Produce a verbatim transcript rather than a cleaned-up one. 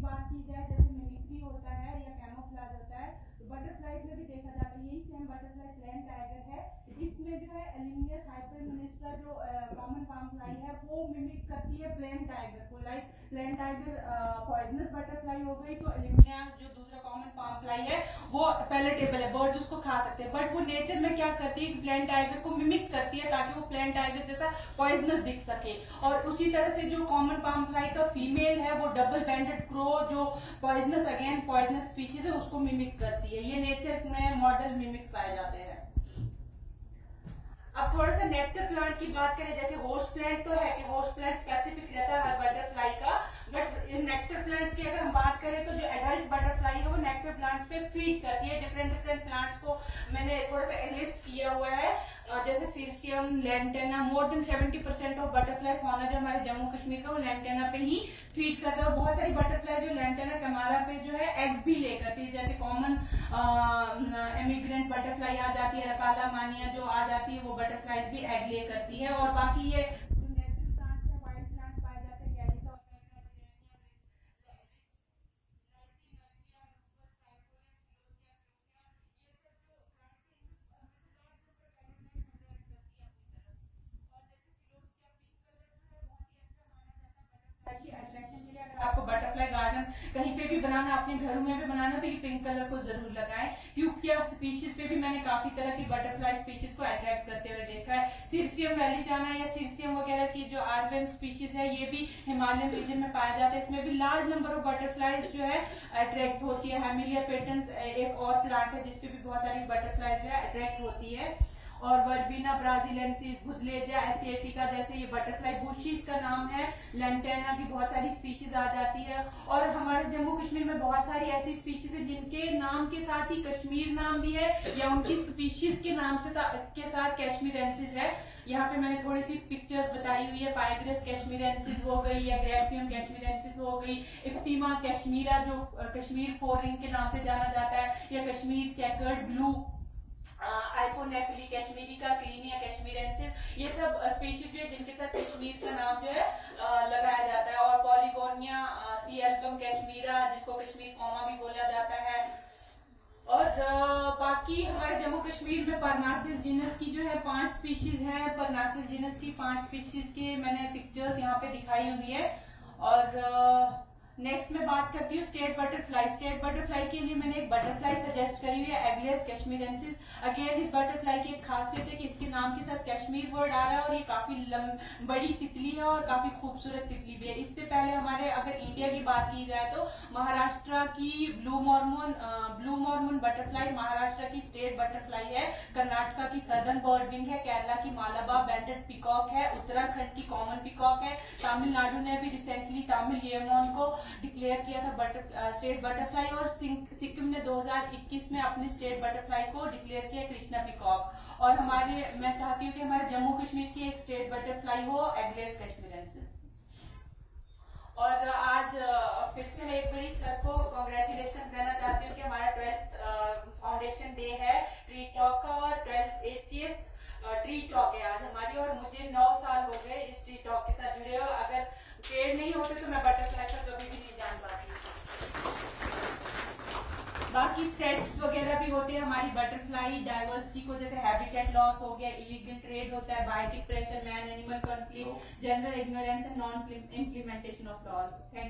बात की जाए, जैसे मिमिक्री होता है या कैमोफ्लेज होता है, तो बटरफ्लाई में भी देखा जाता है। यही सेम बटरफ्लाई प्लेन टाइगर है। इसमें जो है एलिमिनियस हाइपरमिनिस्ट्रा जो कॉमन पाम फ्लाई है वो मिमिक करती है प्लेन टाइगर को। Like plain tiger poisonous butterfly हो गई, तो एलिमिनियस जो दूसरा कॉमन पाम फ्लाई है वो पैलेटेबल है, बर्ड्स उसको खा सकते हैं। बट वो नेचर में क्या करती है कि प्लेन टाइगर को मिमिक करती है ताकि वो प्लेन टाइगर जैसा पॉइजनस दिख सके। और उसी तरह से जो कॉमन पाम फ्लाई का फीमेल है वो डबल बैंडेड क्रो जो पॉइजनस अगेन पॉइजनस स्पीशीज है उसको मिमिक करती है। ये नेचर में मॉडल मिमिक्स पाए जाते हैं। अब थोड़ा सा नेक्टर प्लांट की बात करें, जैसे होस्ट प्लांट तो है कि होस्ट प्लांट स्पेसिफिक रहता है हर बटरफ्लाई का, बट नेक्टर प्लांट्स की अगर हम बात करें तो जो एडल्ट बटरफ्लाई है वो नेक्टर प्लांट्स पे फीड करती है। डिफरेंट डिफरेंट प्लांट्स को मैंने थोड़ा सा लिस्ट किया हुआ है, जैसे cirsium, lantana. More than seventy percent of butterfly fauna जो हमारे जम्मू कश्मीर का वो लैंटेना पे ही फीड करता है। बहुत सारी बटरफ्लाई जो लैंटेना कमारा पे जो है एग भी ले करती है, जैसे कॉमन इमिग्रेंट बटरफ्लाई आ जाती है, रकाला मानिया जो आ जाती है वो बटरफ्लाई भी एग ले करती है। और बाकी ये जो नेचुरल प्लांट्स है, वाइल्ड प्लांट्स पाए जाते हैं, गैलिका, आपको बटरफ्लाई गार्डन कहीं पे भी बनाना, अपने घरों में भी बनाना, तो ये पिंक कलर को जरूर लगाएं। क्योंकि स्पीशीज पे भी मैंने काफी तरह की बटरफ्लाई स्पीशीज को अट्रैक्ट करते हुए देखा है। सीरसियम वैलीजाना या सीरसियम वगैरह की जो आर्वेन स्पीशीज है ये भी हिमालयन रीजन में पाया जाता है। इसमें भी लार्ज नंबर ऑफ बटरफ्लाईज जो है अट्रैक्ट होती है। हेमिलिया पेटेंस एक और प्लांट है जिसपे भी बहुत सारी बटरफ्लाई जो है अट्रैक्ट होती है। और वर्बिना ब्राजिलेंसिस, बुदलेजिया एशियाटिका जैसे ये बटरफ्लाई, बुशीज का नाम है, लैंटेना की बहुत सारी स्पीशीज आ जाती है। और हमारे जम्मू कश्मीर में बहुत सारी ऐसी स्पीशीज है जिनके नाम के साथ ही कश्मीर नाम भी है या उनकी स्पीशीज के नाम से के साथ कैश्मीरेंसिस है। यहाँ पे मैंने थोड़ी सी पिक्चर्स बताई हुई है। पाइग्रेस कैश्मीरेंसिस हो गई या ग्रैफियम कैश्मीरेंसिस हो गई, इफ्तिमा कैश्मीरा जो कश्मीर फोर रिंग के नाम से जाना जाता है, या कश्मीर चेकर्ड ब्लू, आइफोनेफिली कैश्मीरी का, क्लीनिया कैश्मीरेंसिस, ये सब स्पीशीज जो है जिनके साथ कश्मीर का नाम जो है लगाया जाता है। और पॉलीगोनिया सी एल्बम कैश्मीरा जिसको कश्मीर कौमा भी बोला जाता है। और बाकी हमारे जम्मू कश्मीर में परनासिस जीनस की जो है पांच स्पीशीज है। परनासिस जीनस की पांच स्पीशीज की मैंने पिक्चर्स यहाँ पे दिखाई हुई है। और नेक्स्ट मैं बात करती हूँ स्टेट बटरफ्लाई। स्टेट बटरफ्लाई के लिए मैंने एक बटरफ्लाई सजेस्ट करी हुई है, एग्लेस कैश्मीरेंसिस। अगेन इस बटरफ्लाई की एक खासियत है कि इसके नाम के साथ कश्मीर वर्ड आ रहा है और ये काफी बड़ी तितली है और काफी खूबसूरत तितली भी है। इससे पहले हमारे अगर इंडिया की बात की जाए तो महाराष्ट्र की blue mormon blue mormon butterfly Maharashtra की स्टेट बटरफ्लाई है। कर्नाटका की सदर्न बर्डविंग है। केरला की मालाबार बैंडेड पिकॉक है। उत्तराखंड की कॉमन पिकॉक है। तमिलनाडु ने भी रिसेंटली तमिल येमोन को डिक्लेयर किया था बटर स्टेट बटरफ्लाई। और सिक्किम ने दो हज़ार इक्कीस में अपने स्टेट बटरफ्लाई को डिक्लेयर किया कृष्णा पिकॉक। और हमारे मैं चाहती हूँ कि हमारे जम्मू कश्मीर की एक स्टेट बटरफ्लाई हो, एग्लेस कैश्मीरेंसिस। और आज फिर से मैं एक बारी सर को कॉन्ग्रेचुलेशन देना चाहती हूँ कि हमारा ट्वेल्थ फाउंडेशन डे है ट्री टॉक का, और ट्वेल्थ एटीएथ ट्री टॉक है आज हमारी। और मुझे नौ साल हो गए इस ट्री टॉक के साथ जुड़े हुए। अगर पेड़ नहीं होते तो मैं बटरफ्लाई का कभी भी नहीं जान पाती। बाकी थ्रेट्स वगैरह भी होते हैं हमारी बटरफ्लाई डायवर्सिटी को, जैसे हैबिटेट लॉस हो गया, इलीगल ट्रेड होता है, biotic pressure, man animal conflict, general ignorance and non implementation of laws.